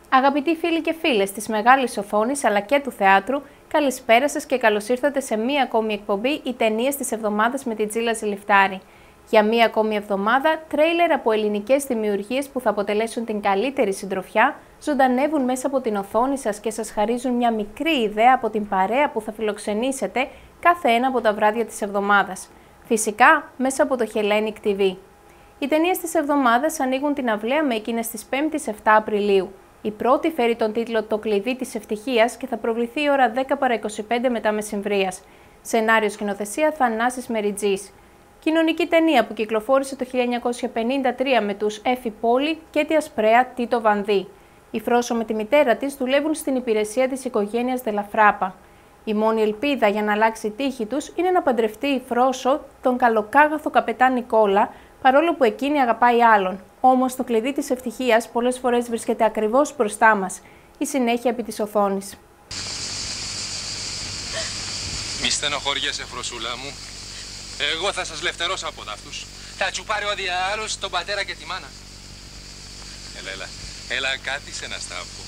Αγαπητοί φίλοι και φίλες της μεγάλης οθόνης αλλά και του θεάτρου, καλησπέρα σας και καλώς ήρθατε σε μία ακόμη εκπομπή «Οι ταινίες της εβδομάδας» με την Τζίλα Ζηλιφτάρη. Για μία ακόμη εβδομάδα, τρέιλερ από ελληνικές δημιουργίες που θα αποτελέσουν την καλύτερη συντροφιά ζωντανεύουν μέσα από την οθόνη σας και σας χαρίζουν μια μικρή ιδέα από την παρέα που θα φιλοξενήσετε κάθε ένα από τα βράδια της εβδομάδας. Φυσικά, μέσα από το Hellenic TV. Οι ταινίες της εβδομάδας ανοίγουν την αυλαία με εκείνες της 5ης 7 Απριλίου. Η πρώτη φέρει τον τίτλο «Το κλειδί της ευτυχίας» και θα προβληθεί η ώρα 10 παρά 25 μετά μεσημβρίας. Σενάριο σκηνοθεσία Θανάσης Μεριτζής. Κοινωνική ταινία που κυκλοφόρησε το 1953 με τους Έφη Πόλη και τη Ασπρέα Τίτο Βανδύ. Η Φρόσο με τη μητέρα της δουλεύουν στην υπηρεσία της οικογένειας Δελαφράπα. Η μόνη ελπίδα για να αλλάξει η τύχη τους είναι να παντρευτεί η Φρόσο τον καλοκάγαθο καπετάν Νικόλα, παρόλο που εκείνη αγαπάει άλλον. Όμως το κλειδί της ευτυχίας πολλές φορές βρίσκεται ακριβώς μπροστά μας. Η συνέχεια επί της οθόνης. Μη στενοχωριέσαι, Φροσούλα μου. Εγώ θα σας λευτερώσω από αυτούς. Θα τσουπάρει ο διάολος τον πατέρα και τη μάνα. Έλα, κάτισε να στα πω.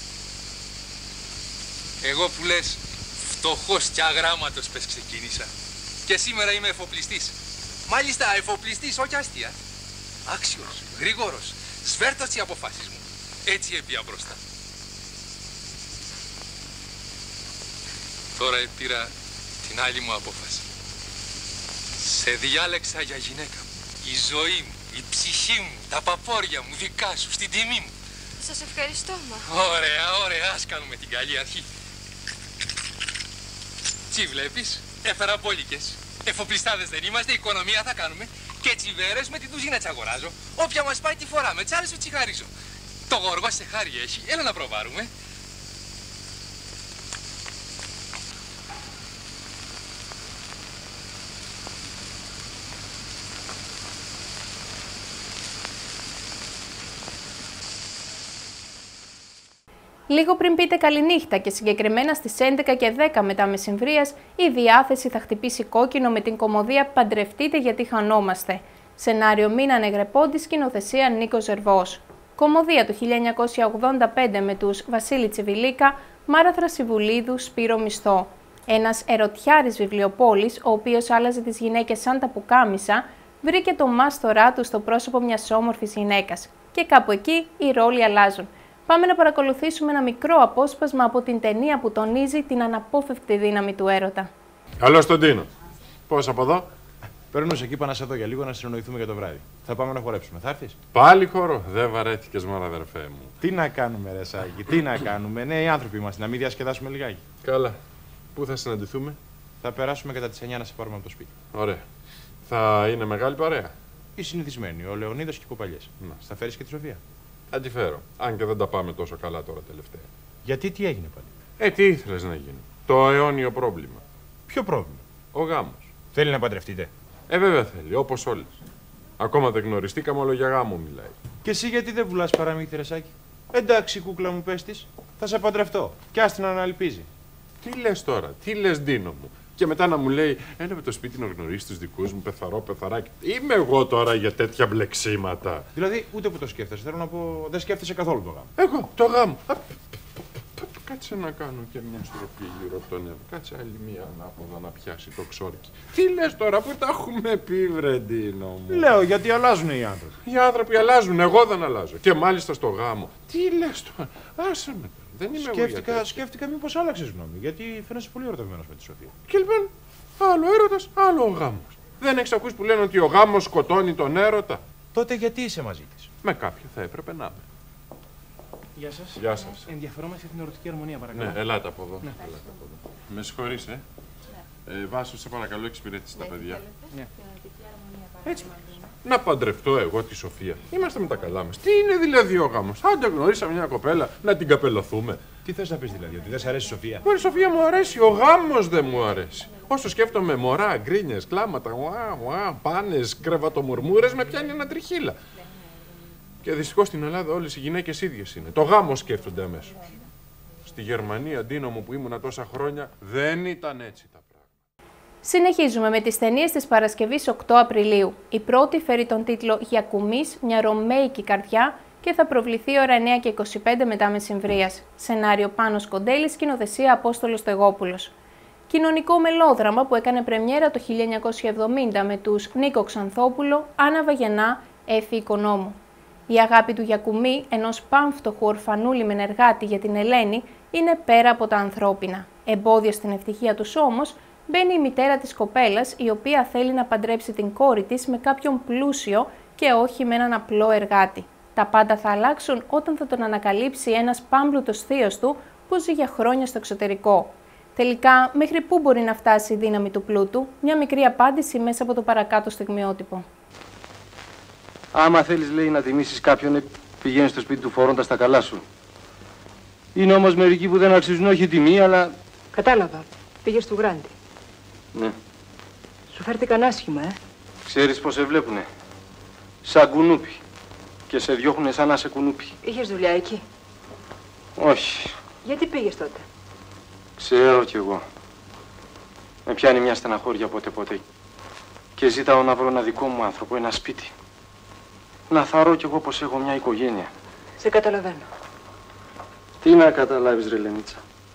Εγώ που λες φτωχός και αγράμματος πες ξεκίνησα. Και σήμερα είμαι εφοπλιστής. Μάλιστα εφοπλιστής, όχι αστεία. Άξιος, γρήγορος, σβέρτος οι αποφάσεις μου. Έτσι έπια μπροστά. Τώρα πήρα την άλλη μου απόφαση. Σε διάλεξα για γυναίκα μου. Η ζωή μου, η ψυχή μου, τα παπόρια μου, δικά σου, στην τιμή μου. Σας ευχαριστώ, μα. Ωραία, ας κάνουμε την καλή αρχή. Τι βλέπεις, έφερα μπόλικες. Εφοπλιστάδες δεν είμαστε, οικονομία θα κάνουμε. Και τσιβέρες με την τουζίνα τσαγοράζω. Όποια μας πάει τη φοράμε, τσάλες σου τσιγαρίζω. Το γοργό σε χάρη έχει, έλα να προβάρουμε. Λίγο πριν πείτε καληνύχτα και συγκεκριμένα στις 11 και 10 μετά μεσημβρίας, η διάθεση θα χτυπήσει κόκκινο με την κωμωδία «Παντρευτείτε γιατί χανόμαστε». Σενάριο Μίνα Νεγρεπόντη, σκηνοθεσία Νίκος Ζερβός. Κωμωδία του 1985 με τους Βασίλη Τσιβιλίκα, Μάρα Θρασιβουλίδου, Σπύρο Μισθό. Ένας ερωτιάρης βιβλιοπόλης, ο οποίος άλλαζε τις γυναίκες σαν τα πουκάμισα, βρήκε το μάστορά του στο πρόσωπο μιας όμορφης γυναίκας. Και κάπου εκεί οι ρόλοι αλλάζουν. Πάμε να παρακολουθήσουμε ένα μικρό απόσπασμα από την ταινία που τονίζει την αναπόφευκτη δύναμη του έρωτα. Καλώς τον Τίνο. Πώς από εδώ? Περνούσε εκεί, πάνω σε εδώ για λίγο να συνεννοηθούμε για το βράδυ. Θα πάμε να χορέψουμε. Θα έρθεις? Πάλι χώρο. Δεν βαρέθηκες μόνο, αδερφέ μου. Τι να κάνουμε, ρε Σάκη, τι να κάνουμε. Νέοι άνθρωποι είμαστε, να μην διασκεδάσουμε λιγάκι. Καλά. Πού θα συναντηθούμε? Θα περάσουμε κατά τις 9 να σε πάρουμε από το σπίτι. Ωραία. Θα είναι μεγάλη παρέα? Οι συνηθισμένοι, ο Λεωνίδας και οι Κοπαλιές. Θα φέρεις και τη Σοφία? Θα τη φέρω. Αν και δεν τα πάμε τόσο καλά τώρα τελευταία. Γιατί τι έγινε πάλι? Τι ήθελες να γίνει? Το αιώνιο πρόβλημα. Ποιο πρόβλημα? Ο γάμος. Θέλει να παντρευτείτε? Βέβαια θέλει, όπως όλες. Ακόμα δεν γνωριστήκαμε, όλο για γάμο μιλάει. Και εσύ γιατί δεν βουλάς παραμύθι, ρε Σάκη? Εντάξει, κούκλα μου, πες της. Θα σε παντρευτώ. Κι άστη να αναλπίζει. Τι λες τώρα, τι λες, Ντίνο μου? Και μετά να μου λέει, έλα με το σπίτι να γνωρίσεις τους δικούς μου, πεθαράκι. Είμαι εγώ τώρα για τέτοια μπλεξίματα? Δηλαδή, ούτε που το σκέφτεσαι. Θέλω να πω, δεν σκέφτεσαι καθόλου το γάμο. Εγώ, το γάμο. Κάτσε να κάνω και μια στροφή γύρω από το νεύρο. Κάτσε άλλη μία ανάποδα να πιάσει το ξόρκι. Τι λες τώρα, που τα έχουμε πει, βρε Ντίνο μου? Λέω, γιατί αλλάζουν οι άνθρωποι. Οι άνθρωποι αλλάζουν, εγώ δεν αλλάζω. Και μάλιστα στο γάμο. Τι λες τώρα, άσε με. Δεν είμαι Σκέφτηκα μήπως άλλαξες γνώμη, γιατί φαίνεσαι πολύ ερωτευμένος με τη Σοφία. Και λοιπόν, άλλο έρωτας, άλλο ο γάμος. Δεν έχεις ακούσει που λένε ότι ο γάμος σκοτώνει τον έρωτα? Τότε γιατί είσαι μαζί της? Με κάποιον θα έπρεπε να είμαι. Γεια σας. Γεια σας. Ενδιαφερόμαστε για την ερωτική αρμονία, παρακαλώ. Ναι, ελάτε από εδώ. Ναι. Ελάτε από εδώ. Με συγχωρείς, Βάσο, σε παρακαλώ, εξυπηρέτησε τα παιδιά. Ναι. Έτσι. Να παντρευτώ εγώ τη Σοφία. Είμαστε με τα καλά μας. Τι είναι δηλαδή ο γάμος? Άντε γνωρίσαμε μια κοπέλα, να την καπελωθούμε. Τι θες να πεις δηλαδή, ότι δεν σ' αρέσει η Σοφία? Μπορεί, η Σοφία μου αρέσει, ο γάμος δεν μου αρέσει. Όσο σκέφτομαι μωρά, γκρίνιες, κλάματα, πάνες, κρεβατομουρμούρες, με πιάνει ένα τριχύλα. Και δυστυχώς στην Ελλάδα όλες οι γυναίκες ίδιες είναι. Το γάμο σκέφτονται αμέσως. Στη Γερμανία, Ντίνο μου, που ήμουνα τόσα χρόνια, δεν ήταν έτσι τα πράγματα. Συνεχίζουμε με τις ταινίες της Παρασκευής 8 Απριλίου. Η πρώτη φέρει τον τίτλο «Για κουμής, μια ρωμαϊκή καρδιά» και θα προβληθεί ώρα 9:25 μετά μεσημβρίας. Σενάριο Πάνος Κοντέλης, σκηνοθεσία Απόστολος Τεγόπουλος. Κοινωνικό μελόδραμα που έκανε πρεμιέρα το 1970 με τους Νίκο Ξανθόπουλο, Άννα Βαγενά, Έφη Οικονόμου. Η αγάπη του Γιακουμί, ενός πάμφτωχου ορφανού λιμενεργάτη για την Ελένη, είναι πέρα από τα ανθρώπινα. Εμπόδιο στην ευτυχία τους όμως μπαίνει η μητέρα της κοπέλας, η οποία θέλει να παντρέψει την κόρη της με κάποιον πλούσιο και όχι με έναν απλό εργάτη. Τα πάντα θα αλλάξουν όταν θα τον ανακαλύψει ένας πάμπλουτος θείος του που ζει για χρόνια στο εξωτερικό. Τελικά, μέχρι πού μπορεί να φτάσει η δύναμη του πλούτου? Μια μικρή απάντηση μέσα από το παρακάτω στιγμιότυπο. Άμα θέλεις, λέει, να τιμήσεις κάποιον, πηγαίνεις στο σπίτι του φορώντας τα καλά σου. Είναι όμως μερικοί που δεν αξίζουν όχι τιμή, αλλά... Κατάλαβα. Πήγες του Γράντι. Ναι. Σου φέρθηκαν άσχημα, Ξέρεις πώς σε βλέπουνε. Σαν κουνούπι. Και σε διώχουνε σαν να σε κουνούπι. Είχες δουλειά εκεί? Όχι. Γιατί πήγες τότε? Ξέρω κι εγώ. Με πιάνει μια στεναχώρια πότε. Και ζητάω να βρω ένα δικό μου άνθρωπο, ένα σπίτι. Να θαρώ κι εγώ πως έχω μια οικογένεια. Σε καταλαβαίνω. Τι να καταλάβεις, ρε Λενίτσα.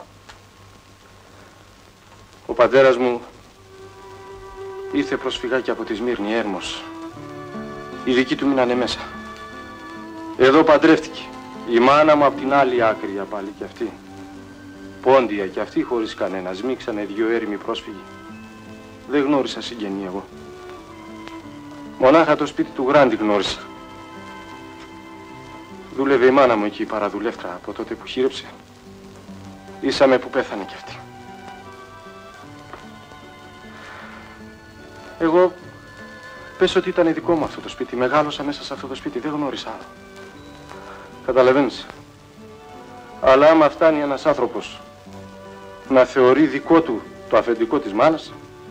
Ο πατέρας μου ήρθε προσφυγάκι από τη Σμύρνη, Έρμος. Οι δικοί του μείνανε μέσα. Εδώ παντρεύτηκε. Η μάνα μου απ' την άλλη άκρη πάλι κι αυτή. Πόντια κι αυτή χωρίς κανένα. Σμίξανε 2 έρημοι πρόσφυγοι. Δεν γνώρισα συγγενή εγώ. Μονάχα το σπίτι του Γράντι γνώρισα. Δούλευε η μάνα μου εκεί, παραδουλεύτρα, από τότε που χείρεψε. Ήσαμε που πέθανε κι αυτή. Εγώ πες ότι ήταν δικό μου αυτό το σπίτι. Μεγάλωσα μέσα σε αυτό το σπίτι, δεν γνώρισα άλλο. Καταλαβαίνεις. Αλλά άμα φτάνει ένας άνθρωπος να θεωρεί δικό του το αφεντικό της μάνας,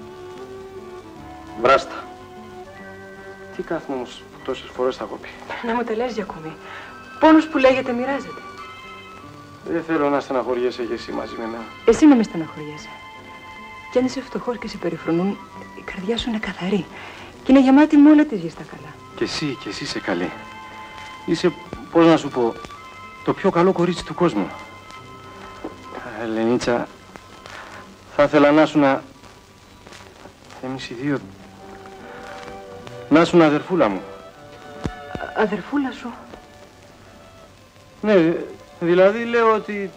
βράστα. Τι κάθομαι όμως τόσες φορές θα έχω πει. Να μου τα λες, Γιακουμί. Πόνος που λέγεται μοιράζεται. Δεν θέλω να στεναχωριέσαι και εσύ μαζί με εμένα. Εσύ να με στεναχωριέσαι. Κι αν είσαι φτωχός και σε περιφρονούν, η καρδιά σου είναι καθαρή. Και είναι γεμάτη με όλα τη γη στα καλά. Και εσύ είσαι καλή. Είσαι, πώς να σου πω, το πιο καλό κορίτσι του κόσμου. Ελενίτσα, θα ήθελα να σου εμείς οι δύο, να σου αδερφούλα μου. Αδερφούλα σου? Ναι, δηλαδή λέω ότι...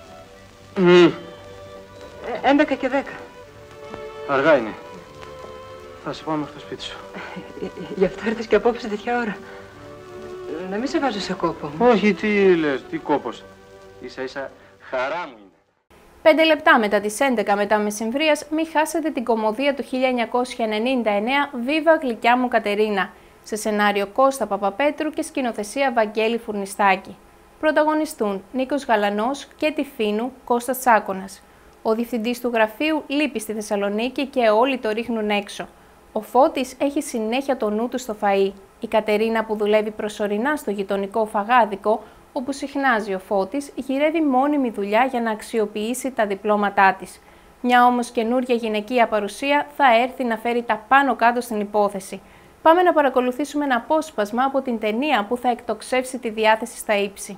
11 και 10. Αργά είναι. Θα σε πάω μέχρι το σπίτι σου. Γι' αυτό ήρθες και απόψε τέτοια ώρα. Να μην σε βάζω σε κόπο. Όχι, τι λες, τι κόπος. Ίσα χαρά μου είναι. 5 λεπτά μετά τις 11 μετά μεσημβρίας, μη χάσετε την κωμωδία του 1999 «Βίβα γλυκιά μου Κατερίνα», σε σενάριο Κώστα Παπαπέτρου και σκηνοθεσία Βαγγέλη Φουρνιστάκη. Πρωταγωνιστούν Νίκος Γαλανός και τη Φίνου Κώστας Τσάκωνας. Ο διευθυντής του γραφείου λείπει στη Θεσσαλονίκη και όλοι το ρίχνουν έξω. Ο Φώτης έχει συνέχεια το νου του στο φαΐ. Η Κατερίνα, που δουλεύει προσωρινά στο γειτονικό φαγάδικο, όπου συχνάζει ο Φώτης, γυρεύει μόνιμη δουλειά για να αξιοποιήσει τα διπλώματά της. Μια όμως καινούρια γυναικεία παρουσία θα έρθει να φέρει τα πάνω κάτω στην υπόθεση. Πάμε να παρακολουθήσουμε ένα απόσπασμα από την ταινία που θα εκτοξεύσει τη διάθεση στα ύψη.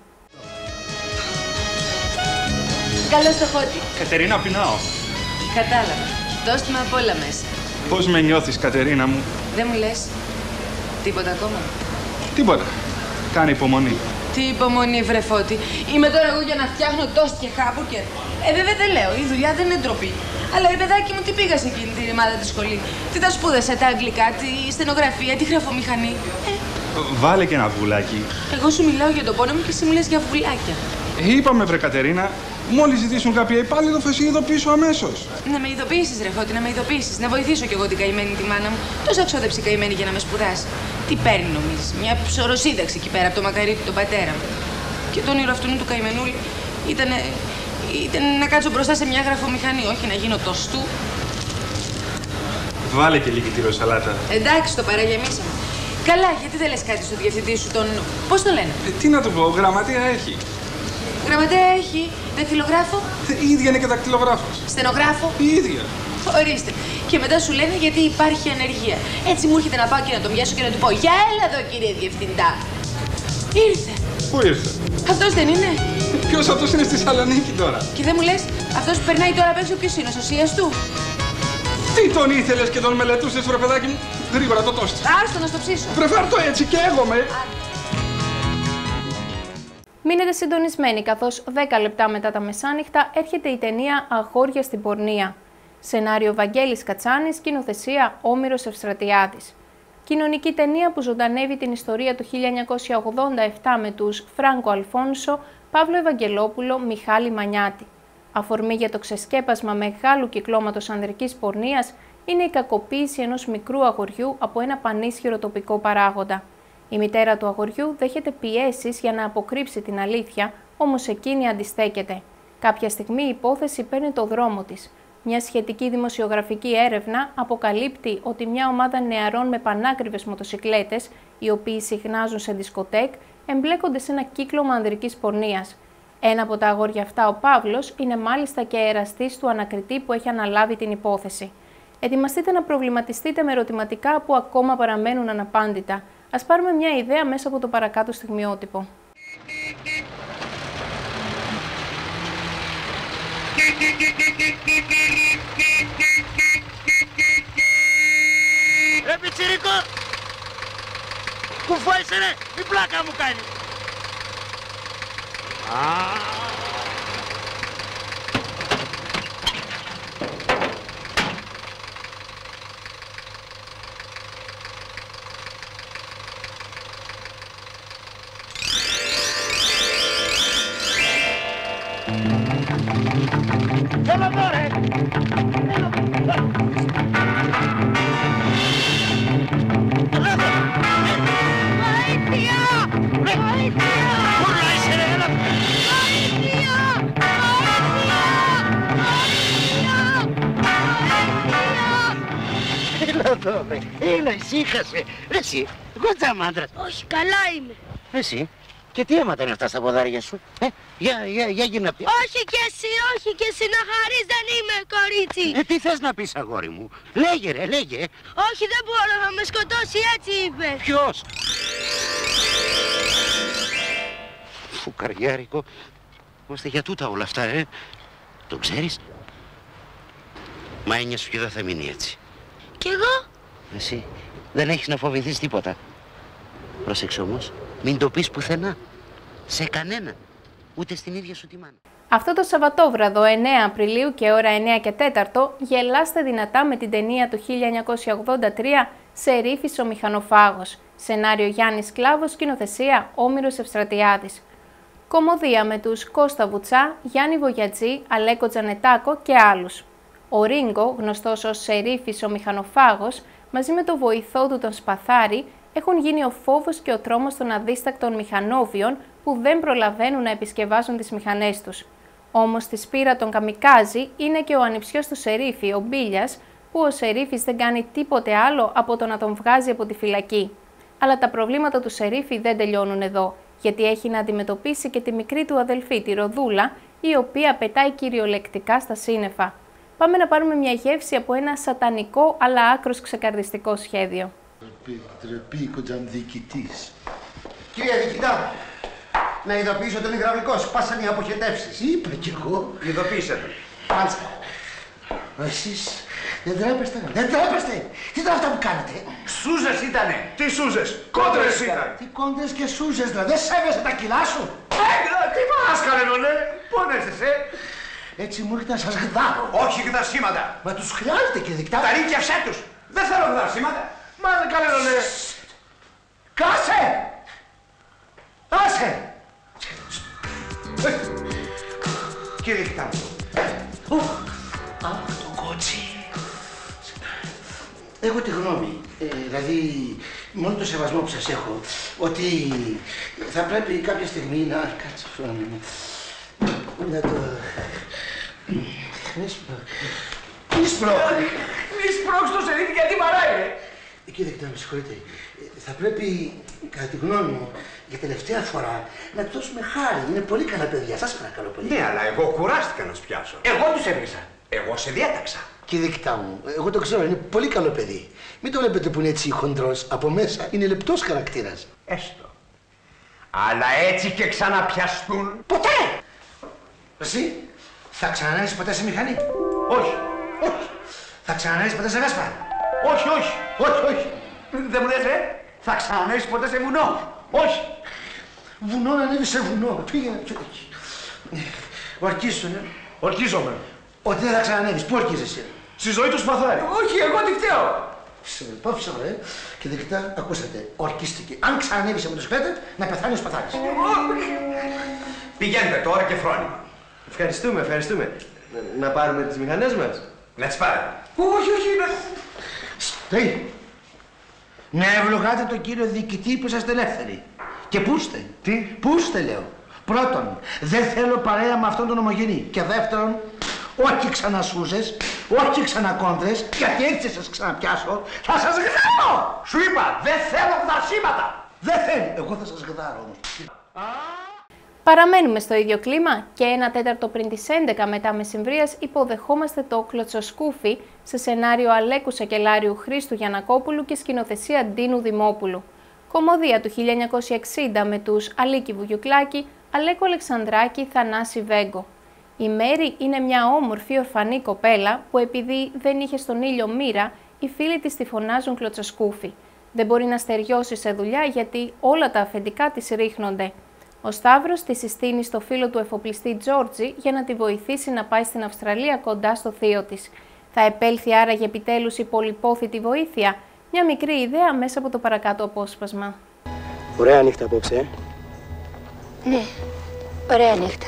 Καλώς το Φώτη. Κατερίνα, πεινάω. Κατάλαβα. Δώστε με απ' όλα μέσα. Πώς με νιώθεις, Κατερίνα μου? Δεν μου λες τίποτα ακόμα? Τίποτα. Κάνε υπομονή. Τι υπομονή, βρε Φώτη. Είμαι τώρα εγώ για να φτιάχνω τόστ και χάμπουργκερ. Βέβαια δεν λέω, η δουλειά δεν είναι ντροπή. Αλλά ρε παιδάκι μου, τι πήγα σε εκείνη τη ρημάδα τη σχολή? Τι τα σπούδασα, τα αγγλικά, τη στενογραφία, τη γραφομηχανή? Βάλε και ένα βουλάκι. Εγώ σου μιλάω για τον πόνο μου και εσύ μιλάς για βουλάκια. Είπαμε, βρε Κατερίνα, μόλις ζητήσουν κάποια υπάλληλο θα σε ειδοποιήσω αμέσως. Να με ειδοποιήσεις, ρε Φώτη, να με ειδοποιήσεις. Να βοηθήσω κι εγώ την καημένη τη μάνα μου. Τόσα ξόδεψε η καημένη για να με σπουδάσει. Τι παίρνει, νομίζεις? Μια ψωροσύνταξη εκεί πέρα από το μακαρίτι τον πατέρα μου. Και το όνειρο αυτού του καημενούλη ήταν να κάτσω μπροστά σε μια γραφομηχανή, όχι να γίνω τοστού. Βάλε και λίγη τυροσαλάτα. Εντάξει, το παραγεμίσαμε. Καλά, γιατί δεν λες κάτι στο διευθυντή σου, τον... Πώς το λένε? Τι να του πω, γραμματέα έχει. Γραμματέα έχει, δακτυλογράφο. Η ίδια είναι και δακτυλογράφος. Στενογράφο. Η ίδια. Ορίστε. Και μετά σου λένε γιατί υπάρχει ανεργία. Έτσι μου έρχεται να πάω και να τον πιάσω και να του πω: για έλα εδώ, κύριε διευθυντά. Ήρθε. Πού ήρθε? Αυτός δεν είναι? Ποιος αυτός είναι στη Σαλονίκη τώρα? Και δεν μου λες, αυτός που περνάει τώρα απ' έξω ποιος είναι, ο σωσίας του? Τι τον ήθελες και τον μελετούσες, βρε παιδάκι μου? Γρήγορα το τόστισε. Άστο να στο ψήσω. Βρε φάρ' το έτσι και έγομαι. Μείνετε συντονισμένοι, καθώς 10 λεπτά μετά τα μεσάνυχτα έρχεται η ταινία «Αγόρια στην πορνεία». Σενάριο Βαγγέλης Κατσάνης, σκηνοθεσία Όμηρος Ευστρατιάδης. Κοινωνική ταινία που ζωντανεύει την ιστορία του 1987 με τους Φράνκο Αλφόνσο, Παύλο Ευαγγελόπουλο, Μιχάλη Μανιάτη. Αφορμή για το ξεσκέπασμα μεγάλου κυκλώματος ανδρικής πορνείας είναι η κακοποίηση ενός μικρού αγοριού από ένα πανίσχυρο τοπικό παράγοντα. Η μητέρα του αγοριού δέχεται πιέσεις για να αποκρύψει την αλήθεια, όμως εκείνη αντιστέκεται. Κάποια στιγμή η υπόθεση παίρνει το δρόμο της. Μια σχετική δημοσιογραφική έρευνα αποκαλύπτει ότι μια ομάδα νεαρών με πανάκριβες μοτοσικλέτες, οι οποίοι συχνάζουν σε δισκοτέκ, εμπλέκονται σε ένα κύκλωμα ανδρικής πορνείας. Ένα από τα αγόρια αυτά, ο Παύλος, είναι μάλιστα και εραστής του ανακριτή που έχει αναλάβει την υπόθεση. Ετοιμαστείτε να προβληματιστείτε με ερωτηματικά που ακόμα παραμένουν αναπάντητα. Ας πάρουμε μια ιδέα μέσα από το παρακάτω στιγμιότυπο. Ρε πιτσιρίκο! Κουφάισε ρε! Τι πλάκα μου κάνει! Έλα εδώ ρε! Έλα, ησύχασε. Ρε εσύ, εγώ άντρας. Όχι, καλά είμαι. Εσύ, και τι αίματα είναι αυτά στα ποδάρια σου? Για γύρνα πει. Όχι και εσύ, όχι και εσύ, να χαρείς, δεν είμαι κορίτσι. Τι θες να πεις, αγόρι μου? Λέγε ρε, λέγε. Όχι, δεν μπορώ, να με σκοτώσει, έτσι είπε. Ποιος? Φουκαριάρικο. Είμαστε για τούτα όλα αυτά, Το ξέρεις? Μα έννοια σου και δεν θα μείνει έτσι. Κι εγώ? Εσύ δεν έχεις να φοβηθείς τίποτα. Πρόσεξε όμως, μην το πεις πουθενά. Σε κανένα. Ούτε στην ίδια σου τη μάνα. Αυτό το Σαββατόβραδο 9 Απριλίου και ώρα 9 και 4 γελάστε δυνατά με την ταινία του 1983 «Σερίφης ο Μηχανοφάγος». Σενάριο Γιάννης Κλάβος, σκηνοθεσία Όμηρος Ευστρατιάδης. Κομμωδία με τους Κώστα Βουτσά, Γιάννη Βογιατζή, Αλέκο Τζανετάκο και άλλους. Ο Ρίγκο, γνωστός ως Σερίφης ο Μηχανοφάγος, μαζί με το βοηθό του τον Σπαθάρη, έχουν γίνει ο φόβος και ο τρόμος των αδίστακτων μηχανόβιων που δεν προλαβαίνουν να επισκευάζουν τις μηχανές τους. Όμως στη σπήρα των καμικάζι είναι και ο ανιψιός του Σερίφη, ο Μπίλιας, που ο Σερίφης δεν κάνει τίποτε άλλο από το να τον βγάζει από τη φυλακή. Αλλά τα προβλήματα του Σερίφη δεν τελειώνουν εδώ, γιατί έχει να αντιμετωπίσει και τη μικρή του αδελφή, τη Ροδούλα, η οποία πετάει κυριολεκτικά στα σύννεφα. Πάμε να πάρουμε μια γεύση από ένα σατανικό αλλά άκρος ξεκαρδιστικό σχέδιο. Επιτροπή κοντζαμδιοικητής. Κύριε Διοικητά, να ειδοποιήσω τον υδραυλικό, σπάσαν οι αποχετεύσεις. Είπα κι εγώ. Ειδοποίησε τον. Μάλιστα. Εσείς δεν τρέπεστε, δεν τρέπεστε. Τι ήταν αυτά που κάνετε? Σούζες ήτανε. Τι σούζες? Κόντρες ήταν. Τι κόντρες και σούζες, δηλαδή. Δεν σέβεσαι τα κιλά σου. Τι μας καλένωνε. Πόνεσαι, Έτσι μου έρχεται να σας γδάρω. Όχι γδαρσίματα. Μα τους χρειάζεται και δικτά. Τα ρίκιασέ τους. Δεν θέλω γδαρσίματα. Μα δεν καλένωνε. Κάσε! Άσε! Κύριε Διοικητά μου. Αχ, το κότσι. Έχω τη γνώμη, δηλαδή μόνο το σεβασμό που σας έχω, ότι θα πρέπει κάποια στιγμή να... Κάτσε φρόνι μου. Να το... Μη σπρώχνει. Μη σπρώχνει το Σερίφη γιατί μαράει, ρε. Κύριε Διοικητά, με συγχωρείτε. Θα πρέπει, κατά τη γνώμη μου, για τελευταία φορά να του δώσουμε χάρη. Είναι πολύ καλά παιδιά. Σας παρακαλώ πολύ. Ναι, αλλά εγώ κουράστηκα να σπιάσω. Εγώ τους έβρισα. Εγώ σε διέταξα. Κύριε Διοικητά μου, εγώ το ξέρω, είναι πολύ καλό παιδί. Μην το βλέπετε που είναι έτσι χοντρός. Από μέσα είναι λεπτός χαρακτήρας. Έστω. Αλλά έτσι και ξαναπιαστούν. Ποτέ! Εσύ, θα ξανανεύεις ποτέ σε μηχανή? Όχι. Όχι. Θα ξανανεύεις ποτέ σε βέσπα? Όχι, όχι. Όχι, όχι. Δεν μου λες, θα ξανανεύεις ποτέ σε βουνό? Όχι. Βουνό να ανέβεις σε βουνό. Πήγαινε πιο εκεί. Ορκίσου, Ορκίζομαι. Ότι δεν θα ξανανεύεις. Πού ορκίζεσαι? Στη ζωή του σπαθάρι. Όχι, εγώ τι φταίω. Πάψε, και δεκτά, ακούσατε, ορκίστηκε. Αν ξανανεύεις από το σπέτε, να πεθάνει ο σπαθάρης. Πηγαίνετε τώρα και φρόνημα. Ευχαριστούμε, ευχαριστούμε. Να πάρουμε τις μηχανές μας. Να τις πάρετε. Όχι, όχι, Τι? Να ευλογάτε τον κύριο διοικητή που είσαστε ελεύθεροι. Και πού είστε? Τι? Πού είστε, λέω. Πρώτον, δεν θέλω παρέα με αυτόν τον ομογενή. Και δεύτερον, όχι ξανασούζες, όχι ξανακόντρες, γιατί έτσι σας ξαναπιάσω, θα σας γδάρω! Σου είπα, δεν θέλω δασίματα! Δεν θέλει, εγώ θα σας γδάρω όμως. Παραμένουμε στο ίδιο κλίμα και 1/4 πριν τις 11 μετά μεσημβρίας υποδεχόμαστε το Κλωτσοσκούφι σε σενάριο Αλέκου Σακελάριου, Χρήστου Γιαννακόπουλου και σκηνοθεσία Ντίνου Δημόπουλου. Κομμωδία του 1960 με τους Αλίκη Βουγιουκλάκη, Αλέκο Αλεξανδράκη, Θανάση Βέγκο. Η Μέρη είναι μια όμορφη ορφανή κοπέλα που επειδή δεν είχε στον ήλιο μοίρα, οι φίλοι της τη φωνάζουν Κλωτσοσκούφι. Δεν μπορεί να στεριώσει σε δουλειά γιατί όλα τα αφεντικά της ρίχνονται. Ο Σταύρος τη συστήνει στο φίλο του εφοπλιστή Τζόρτζι για να τη βοηθήσει να πάει στην Αυστραλία κοντά στο θείο της. Θα επέλθει άραγε επιτέλους η πολυπόθητη βοήθεια? Μια μικρή ιδέα μέσα από το παρακάτω απόσπασμα. Ωραία νύχτα απόψε. Ναι, ωραία νύχτα.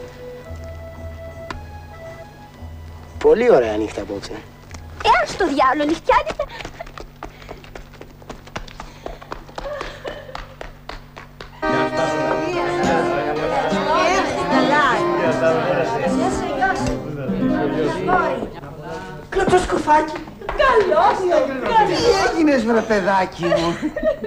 Πολύ ωραία νύχτα απόψε. Ας στο διάολο, νυχτιάτικα. Κλωτσοσκουφάκι. Καλώς το. Τι έγινες, βρε παιδάκι μου?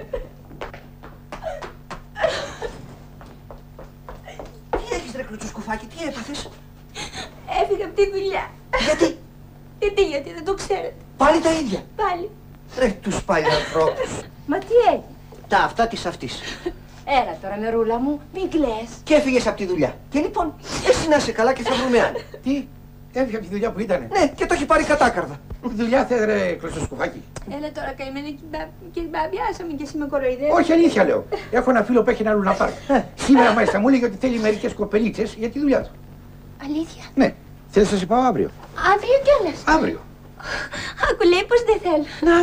Τι έχεις, ρε Κλωτσοσκουφάκι, τι έπαθες? Έφυγα από τη δουλειά. Γιατί? Γιατί δεν το ξέρετε. Πάλι τα ίδια. Πάλι. Ρε τους παλιανθρώπους. Μα τι έγινε? Τα αυτά της αυτής. Έλα τώρα, μερούλα μου, μην κλαις. Και έφυγες από τη δουλειά. Και λοιπόν, εσύ να είσαι καλά και θα βρούμε άλλη. Τι, έφυγε από τη δουλειά που ήτανε? Ναι, και το έχει πάρει κατάκαρδα. Δουλειά θε, ρε Κλωτσοσκουφάκι? Έλα τώρα, καημένη κυριμπάμπη, άσε με και εσύ με κοροϊδεύεις. Όχι, αλήθεια λέω. Έχω ένα φίλο που έχει ένα λουναπάρκ. Σήμερα μάλιστα μου έλεγε ότι θέλει μερικές κοπελίτσες για τη δουλειά του. Αλήθεια? Ναι. Θέλεις να σε πάω αύριο? Αύριο κιόλας. Αύριο. Άκου, λέει πως δεν θέλω.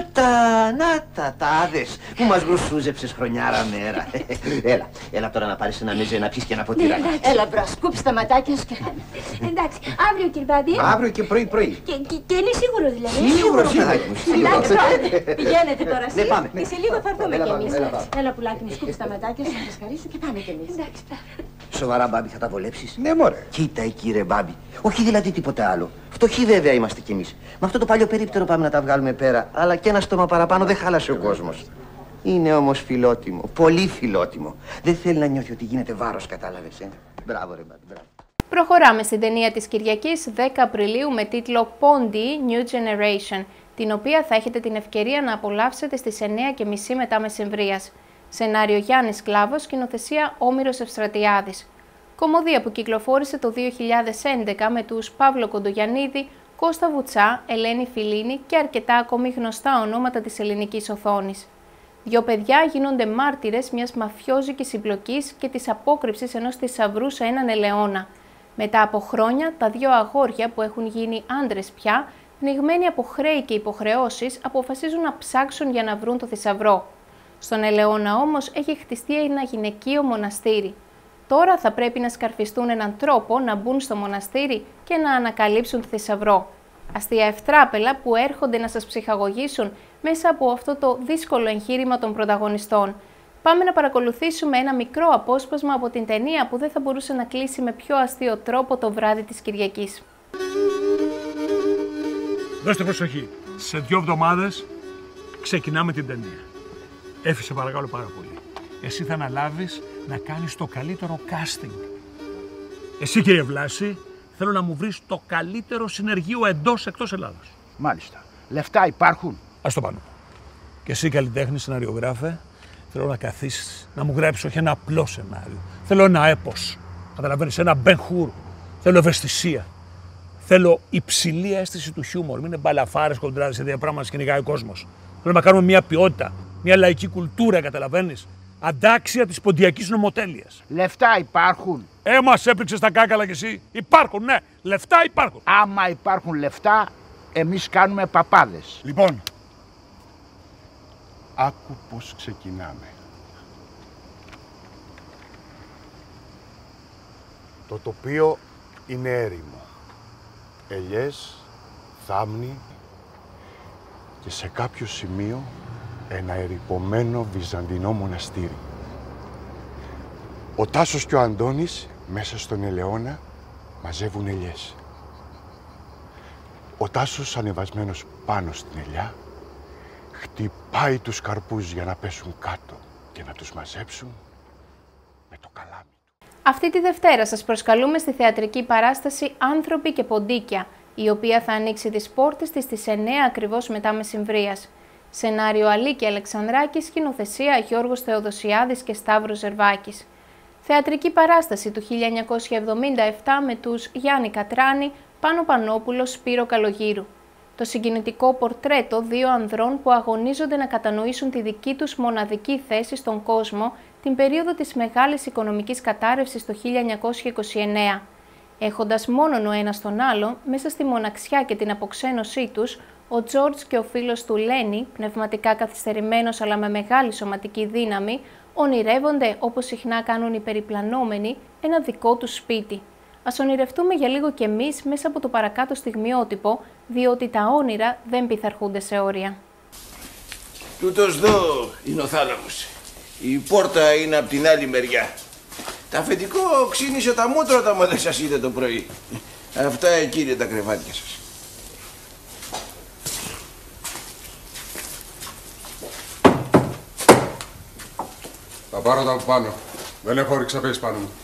Να τα τάδες που μας γρουσούζεψες χρονιάρα μέρα. Έλα τώρα να πάρεις ένα μεζέ να πιεις και ένα ποτήρι. Έλα μπρος, κούψε τα ματάκια σου και πάμε. Εντάξει, αύριο κυριμπάμπη. Αύριο και πρωί. Και είναι σίγουρο δηλαδή? Σίγουρο. Εντάξει, πηγαίνετε τώρα εσείς. Ναι, πάμε. Και σε λίγο θα έρθουμε κι εμείς. Έλα πουλάκι μου, σκούψε τα ματάκια σου, θα σκαρίσου και πάμε κι εμείς. Εντάξει, σοβαρά, Μπάμπη, θα τα βολέψεις? Ναι, μωρέ. Κοίτα εκεί, ρε Μπάμπη. Όχι δηλαδή τίποτα άλλο. Φτωχοί βέβαια είμαστε κι εμείς. Με αυτό το παλιό περίπτερο πάμε να τα βγάλουμε πέρα. Αλλά και ένα στόμα παραπάνω δεν χάλασε ο κόσμος. Είναι όμως φιλότιμο. Πολύ φιλότιμο. Δεν θέλει να νιώθει ότι γίνεται βάρος, κατάλαβες. Μπράβο, ρε Μπάμπη, μπράβο. Προχωράμε στην ταινία της Κυριακής 10 Απριλίου με τίτλο Pondy New Generation, την οποία θα έχετε την ευκαιρία να απολαύσετε στις 9:30 μετά μεσημβρίας. Σενάριο Γιάννης Κλάβος, σκηνοθεσία Όμηρος Ευστρατιάδης. Κομμωδία που κυκλοφόρησε το 2011 με τους Παύλο Κοντογιαννίδη, Κώστα Βουτσά, Ελένη Φιλίνη και αρκετά ακόμη γνωστά ονόματα της ελληνικής οθόνης. Δύο παιδιά γίνονται μάρτυρες μιας μαφιόζικης συμπλοκής και της απόκρυψης ενός θησαυρού σε έναν ελαιώνα. Μετά από χρόνια, τα δύο αγόρια που έχουν γίνει άντρες πια, πνιγμένοι από χρέη και υποχρεώσεις, αποφασίζουν να ψάξουν για να βρουν το θησαυρό. Στον ελαιώνα όμως έχει χτιστεί ένα γυναικείο μοναστήρι. Τώρα θα πρέπει να σκαρφιστούν έναν τρόπο να μπουν στο μοναστήρι και να ανακαλύψουν το θησαυρό. Αστεία ευτράπελα που έρχονται να σας ψυχαγωγήσουν μέσα από αυτό το δύσκολο εγχείρημα των πρωταγωνιστών. Πάμε να παρακολουθήσουμε ένα μικρό απόσπασμα από την ταινία που δεν θα μπορούσε να κλείσει με πιο αστείο τρόπο το βράδυ της Κυριακής. Δώστε προσοχή. Σε 2 εβδομάδες ξεκινάμε την ταινία. Έφυσε παρακαλώ πάρα πολύ. Εσύ θα αναλάβεις να κάνεις το καλύτερο casting. Εσύ κύριε Βλάση, θέλω να μου βρεις το καλύτερο συνεργείο εντός-εκτός Ελλάδος. Μάλιστα. Λεφτά υπάρχουν? Ας το πάνω. Και εσύ καλλιτέχνη, σεναριογράφε, Θέλω να καθίσεις, να μου γράψεις όχι ένα απλό σενάριο. Θέλω ένα έπος. Καταλαβαίνεις, ένα Μπεν Χουρ. Θέλω ευαισθησία. Θέλω υψηλή αίσθηση του χιούμορ. Μην είναι μπαλαφάρες, κοντράδες, τέτοια πράγματα κυνηγάει ο κόσμος. Θέλω να κάνουμε μια ποιότητα, μια λαϊκή κουλτούρα, καταλαβαίνεις. Αντάξια της ποντιακής νομοτέλειας. Λεφτά υπάρχουν. Μας έπληξες τα κάκαλα κι εσύ. Υπάρχουν, ναι. Λεφτά υπάρχουν. Άμα υπάρχουν λεφτά, εμείς κάνουμε παπάδες. Λοιπόν, άκου πώς ξεκινάμε. Το τοπίο είναι έρημο. Ελιές, θάμνη και σε κάποιο σημείο ένα ερειπωμένο βυζαντινό μοναστήρι. Ο Τάσος και ο Αντώνης μέσα στον Ελαιώνα μαζεύουν ελιές. Ο Τάσος ανεβασμένος πάνω στην ελιά χτυπάει τους καρπούς για να πέσουν κάτω και να τους μαζέψουν με το καλάμι. Αυτή τη Δευτέρα σας προσκαλούμε στη θεατρική παράσταση «Άνθρωποι και Ποντίκια», η οποία θα ανοίξει τις πόρτες της στις 9 ακριβώς μετά μεσημβρίας. Σενάριο Αλίκη Αλεξανδράκη, σκηνοθεσία Γιώργος Θεοδοσιάδης και Σταύρος Ζερβάκης. Θεατρική παράσταση του 1977 με τους Γιάννη Κατράνη, Πάνο Πανόπουλο, Σπύρο Καλογύρου. Το συγκινητικό πορτρέτο δύο ανδρών που αγωνίζονται να κατανοήσουν τη δική τους μοναδική θέση στον κόσμο την περίοδο της μεγάλης οικονομικής κατάρρευσης το 1929. Έχοντας μόνον ο ένας τον άλλο, μέσα στη μοναξιά και την αποξένωσή τους, ο Τζόρτζ και ο φίλος του Λένι, πνευματικά καθυστερημένος αλλά με μεγάλη σωματική δύναμη, ονειρεύονται, όπως συχνά κάνουν οι περιπλανόμενοι, ένα δικό τους σπίτι. Ας ονειρευτούμε για λίγο κι εμείς μέσα από το παρακάτω στιγμιότυπο, διότι τα όνειρα δεν πειθαρχούνται σε όρια. Τούτος εδώ είναι ο θάλαμος. Η πόρτα είναι από την άλλη μεριά. Τα αφεντικό ξύνησε τα μούτρα όταν δεν σας είδε το πρωί. Αυτά εκεί είναι τα κρεβάτια σας. Θα πάρω τα από πάνω. Δεν έχω ρίξει απέσεις πάνω μου.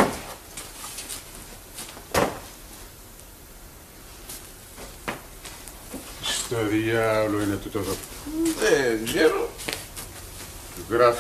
Στο διάολο είναι τούτο εδώ. Δεν ξέρω. Γράφει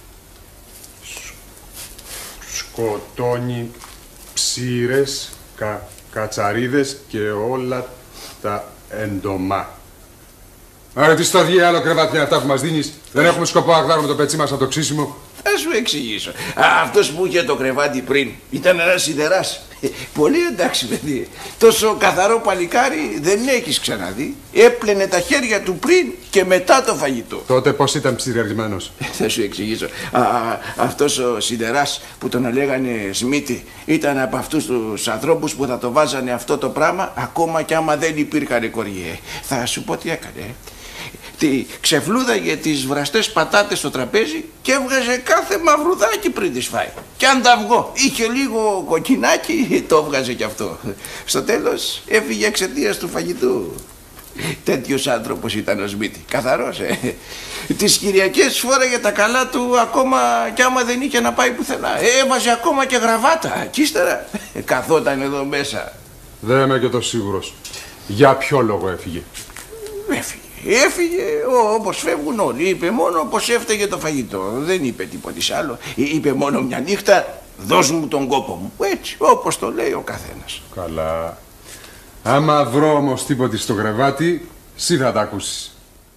σκοτώνει ψήρες, κατσαρίδες και όλα τα εντομά. Άρα τι στο διάλο κρεβάτια αυτά που μας δίνεις. Δεν έχουμε σκοπό να γδάρουμε το πετσί μας από το ξύσιμο. Θα σου εξηγήσω. Αυτός που είχε το κρεβάτι πριν ήταν ένας σιδεράς. Πολύ εντάξει παιδί. Τόσο καθαρό παλικάρι δεν έχεις ξαναδεί. Έπλαινε τα χέρια του πριν και μετά το φαγητό. Τότε πώς ήταν ψιραρισμένος. Θα σου εξηγήσω. Αυτός ο σιδεράς που τον λέγανε Σμίτη ήταν από αυτούς τους ανθρώπους που θα το βάζανε αυτό το πράγμα ακόμα κι άμα δεν υπήρχαν κοριέ. Θα σου πω τι έκανε. Ξεφλούδαγε τις βραστές πατάτες στο τραπέζι και έβγαζε κάθε μαυρουδάκι πριν τις φάει. Και αν τα αυγό είχε λίγο κοκκινάκι, το έβγαζε κι αυτό. Στο τέλος έφυγε εξαιτίας του φαγητού. Τέτοιος άνθρωπος ήταν ο Σμίτη. Καθαρός, Τις Κυριακές φόραγε τα καλά του ακόμα κι άμα δεν είχε να πάει πουθενά. Έβαζε ακόμα και γραβάτα. Κι ύστερα καθόταν εδώ μέσα. Δεν είμαι και το σίγουρος. Για ποιο λόγο έφυγε. Έφυγε όπως φεύγουν όλοι. Είπε μόνο πως έφταιγε το φαγητό. Δεν είπε τίποτα άλλο. Είπε μόνο μια νύχτα δώσ' μου τον κόπο μου. Έτσι όπως το λέει ο καθένας. Καλά. Άμα βρω όμως τίποτη στο κρεβάτι, εσύ θα τα ακούσεις.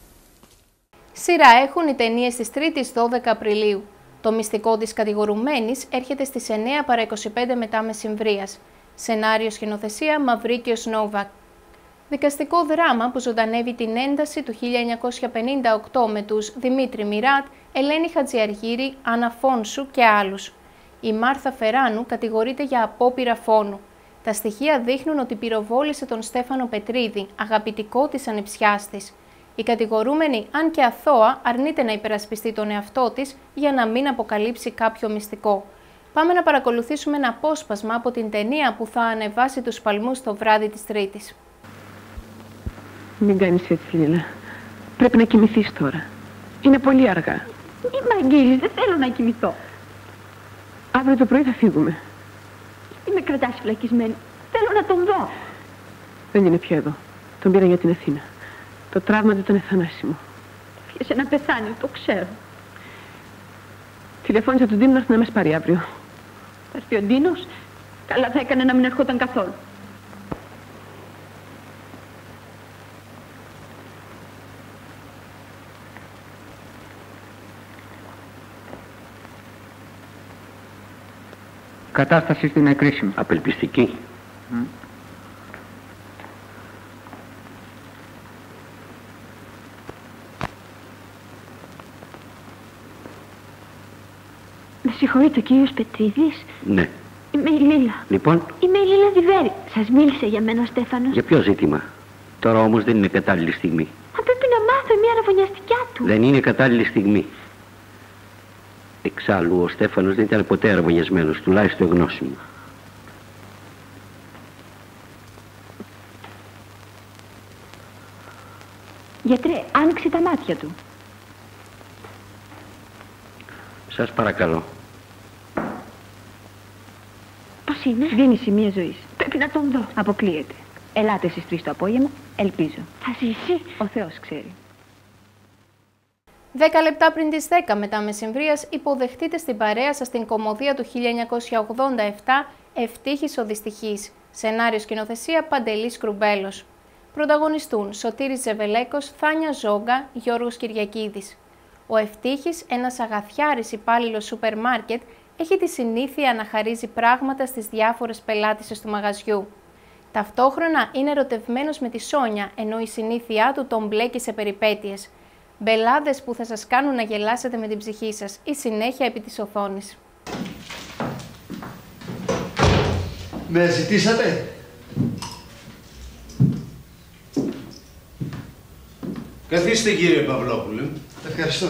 Σειρά έχουν οι ταινίες της 3ης 12 Απριλίου. Το μυστικό της κατηγορουμένης έρχεται στις 9 παρά 25 μετά μεσημβρίας. Σενάριο σκηνοθεσία Μαυρίκιος Νόβακ. Δικαστικό δράμα που ζωντανεύει την ένταση του 1958 με τους Δημήτρη Μιράτ, Ελένη Χατζιαργύρη, Άννα Φόνσου και άλλους. Η Μάρθα Φεράνου κατηγορείται για απόπειρα φόνου. Τα στοιχεία δείχνουν ότι πυροβόλησε τον Στέφανο Πετρίδη, αγαπητικό της ανιψιάς της. Η κατηγορούμενη, αν και αθώα, αρνείται να υπερασπιστεί τον εαυτό της για να μην αποκαλύψει κάποιο μυστικό. Πάμε να παρακολουθήσουμε ένα απόσπασμα από την ταινία που θα ανεβάσει τους παλμούς το βράδυ της Τρίτης. Μην κάνεις έτσι, Λίλα. Πρέπει να κοιμηθείς τώρα. Είναι πολύ αργά. Μη μ' αγγίζεις, δεν θέλω να κοιμηθώ. Αύριο το πρωί θα φύγουμε. Με κρατάς φυλακισμένη. Θέλω να τον δω. Δεν είναι πια εδώ. Τον πήρα για την Αθήνα. Το τραύμα του ήταν θανάσιμο. Έφυγε να πεθάνει, το ξέρω. Τηλεφώνησα τον Ντίνο να έρθει να με πάρει αύριο. Θα έρθει ο Ντίνος, καλά θα έκανε να μην ερχόταν καθόλου. Κατάσταση στην εκρίσιμη. Απελπιστική. Με συγχωρείτε, κύριος Πετρίδης. Ναι. Είμαι η Λίλα. Λοιπόν. Είμαι η Λίλα Διβέρη. Σας μίλησε για μένα ο Στέφανος. Για ποιο ζήτημα? Τώρα όμως δεν είναι κατάλληλη στιγμή. Μα πρέπει να μάθω μια αραβωνιαστικιά του. Δεν είναι κατάλληλη στιγμή. Εξάλλου ο Στέφανος δεν ήταν ποτέ αραβωνιασμένος, τουλάχιστον γνώση μου. Γιατρέ, άνοιξε τα μάτια του. Σας παρακαλώ. Πώς είναι? Δίνει σημεία ζωής. Πρέπει να τον δω. Αποκλείεται. Ελάτε στις 3 το απόγευμα, ελπίζω. Θα ζήσει. Ο Θεός ξέρει. 10 λεπτά πριν τις 10 μετά μεσημβρίας υποδεχτείτε στην παρέα σας την κωμωδία του 1987 «Ευτύχης ο δυστυχής». Σενάριο σκηνοθεσία Παντελής Κρουμπέλος. Πρωταγωνιστούν Σωτήρης Ζεβελέκος, Θάνια Ζόγκα, Γιώργος Κυριακίδης. Ο Ευτύχης, ένας αγαθιάρης υπάλληλος σούπερ μάρκετ, έχει τη συνήθεια να χαρίζει πράγματα στις διάφορες πελάτισσες του μαγαζιού. Ταυτόχρονα είναι ερωτευμένος με τη Σόνια, ενώ η συνήθειά του τον μπλέκει σε περιπέτειες. Μπελάδες που θα σας κάνουν να γελάσετε με την ψυχή σας, η συνέχεια επί της οθόνης. Με ζητήσατε? Καθίστε κύριε Παυλόπουλε. Ευχαριστώ.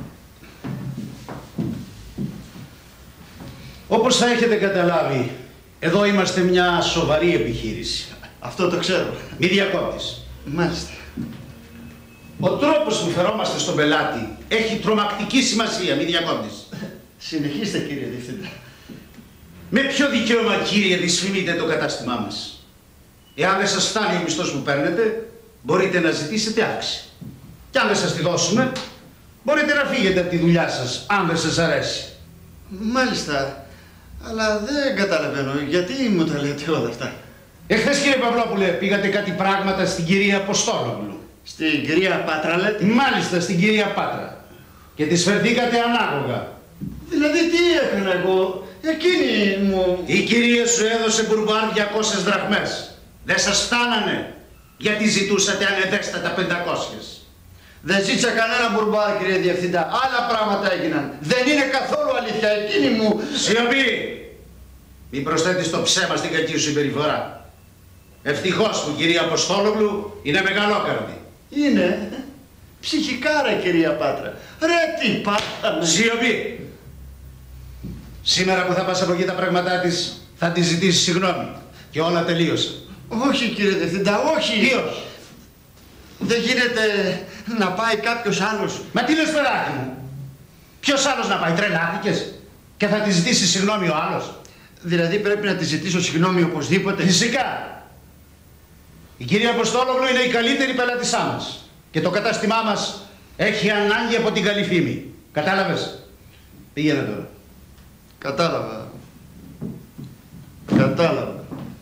Όπως θα έχετε καταλάβει, εδώ είμαστε μια σοβαρή επιχείρηση. Αυτό το ξέρω. Μη διακόπτεις. Μάλιστα. Ο τρόπος που φερόμαστε στον πελάτη έχει τρομακτική σημασία. Μη διακόπτεις. Συνεχίστε κύριε Διευθυντά. Με ποιο δικαίωμα κύριε δυσφημείτε το κατάστημά μας? Εάν δεν σας φτάνει ο μισθός που παίρνετε, μπορείτε να ζητήσετε αύξηση. Και αν δεν σας τη δώσουμε, μπορείτε να φύγετε από τη δουλειά σας, αν δεν σας αρέσει. Μάλιστα. Αλλά δεν καταλαβαίνω γιατί μου τα λέτε όλα αυτά. Εχθές κύριε Παυλόπουλε πήγατε κάτι πράγματα στην κυρία Αποστόλογλου. Στην κυρία Πάτρα λέτε? Μάλιστα στην κυρία Πάτρα. Και της φερθήκατε ανάγωγα. Δηλαδή τι έκανα εγώ? Εκείνη μου... Η κυρία σου έδωσε μπουρμπάρ 200 δραχμές. Δεν σας φτάνανε, γιατί ζητούσατε ανεδέστατα 500. Δεν ζήτησα κανένα μπουρμπάρ κύριε Διευθυντά. Άλλα πράγματα έγιναν. Δεν είναι καθόλου αλήθεια. Εκείνη μου... Σιωπή! Μην προσθέτεις το ψέμα στην κακή σου συμπεριφορά. Ευτυχώς που η κυρία Αποστόλογλου είναι μεγαλόκαρδη. Είναι. Ψυχικάρα κυρία Πάτρα. Ρε τι πάθαμε. Σιωπή! Σήμερα που θα πας από εκεί τα πράγματά της, θα τη ζητήσεις συγγνώμη. Και όλα τελείωσαν. Όχι κύριε Διευθυντά, όχι. Τι όχι? Δεν γίνεται να πάει κάποιος άλλος. Μα τι λες παιδάκι μου? Ποιος άλλος να πάει? Τρελάθηκες? Και θα τη ζητήσει συγγνώμη ο άλλος? Δηλαδή πρέπει να τη ζητήσω συγγνώμη οπωσδήποτε? Φυσικά. Η κυρία Αποστόλογλου είναι η καλύτερη πελάτησά μας. Και το κατάστημά μας έχει ανάγκη από την καλή φήμη. Κατάλαβες? Πήγαινε τώρα. Κατάλαβα. Κατάλαβα.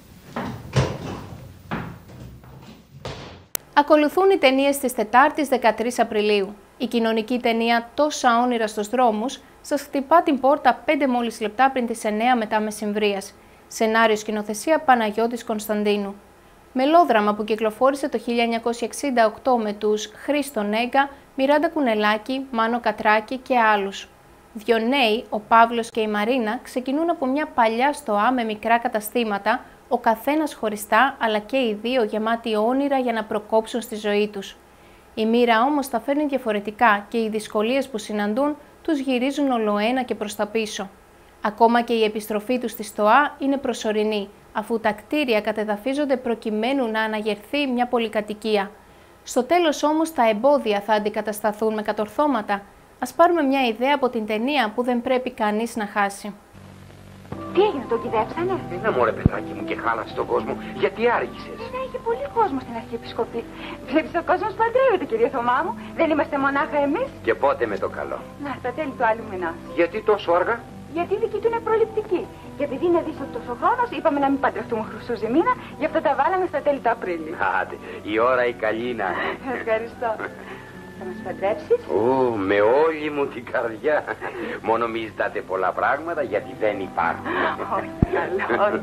Ακολουθούν οι ταινίες της Τετάρτης 13 Απριλίου. Η κοινωνική ταινία «Τόσα όνειρα στους δρόμους» σας χτυπά την πόρτα 5 μόλις λεπτά πριν τις 9 μετά μεσημβρίας. Σενάριο σκηνοθεσία Παναγιώτης Κωνσταντίνου. Μελόδραμα που κυκλοφόρησε το 1968 με τους Χρήστο Νέγκα, Μιράντα Κουνελάκη, Μάνο Κατράκη και άλλους. Δύο νέοι, ο Παύλος και η Μαρίνα, ξεκινούν από μια παλιά στοά με μικρά καταστήματα, ο καθένας χωριστά, αλλά και οι δύο γεμάτοι όνειρα για να προκόψουν στη ζωή τους. Η μοίρα όμως τα φέρνει διαφορετικά και οι δυσκολίες που συναντούν τους γυρίζουν ολοένα και προς τα πίσω. Ακόμα και η επιστροφή τους στη στοά είναι προσωρινή, αφού τα κτίρια κατεδαφίζονται προκειμένου να αναγερθεί μια πολυκατοικία. Στο τέλος όμως τα εμπόδια θα αντικατασταθούν με κατορθώματα. Ας πάρουμε μια ιδέα από την ταινία που δεν πρέπει κανείς να χάσει. Τι έγινε, τον κυδέψανε? Ένα μωρέ παιδάκι μου και χάλασε τον κόσμο. Γιατί άργησες? Είχε πολύ κόσμο στην Αρχιεπισκοπή. Βλέπεις ο κόσμος παντρεύεται, κύριε Θωμά μου. Δεν είμαστε μονάχα εμείς. Και πότε με το καλό? Να, στα τέλη του άλλου μηνός. Γιατί τόσο αργά? Γιατί η δική του είναι προληπτική. Και επειδή είναι δύσκολος ο χρόνος, είπαμε να μην παντρευτούμε Χρυσοζημίνα, γι' αυτό τα βάλαμε στα τέλη του Απρίλη. Άντε, η ώρα η καλή να. Ευχαριστώ. Θα μας παντρέψεις? Με όλη μου την καρδιά. Μόνο μη ζητάτε πολλά πράγματα γιατί δεν υπάρχουν. Καλό.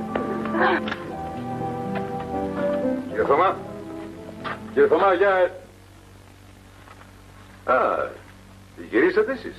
Κύριε Θωμά. Κύριε Θωμά, για... γυρίσατε εσείς.